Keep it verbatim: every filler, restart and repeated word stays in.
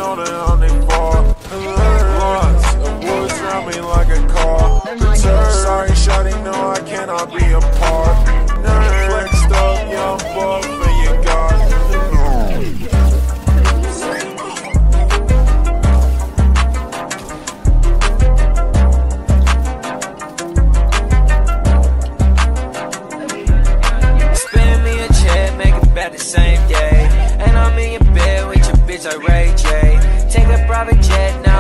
know that I'm they fall. Lots of woods around me like a car. Sorry, shawty, no, I cannot be apart. Flexed up, young buck for your God. Spin me a check, make it back the same day. And I'm in your bed with your bitch like Ray J. Take a private jet now.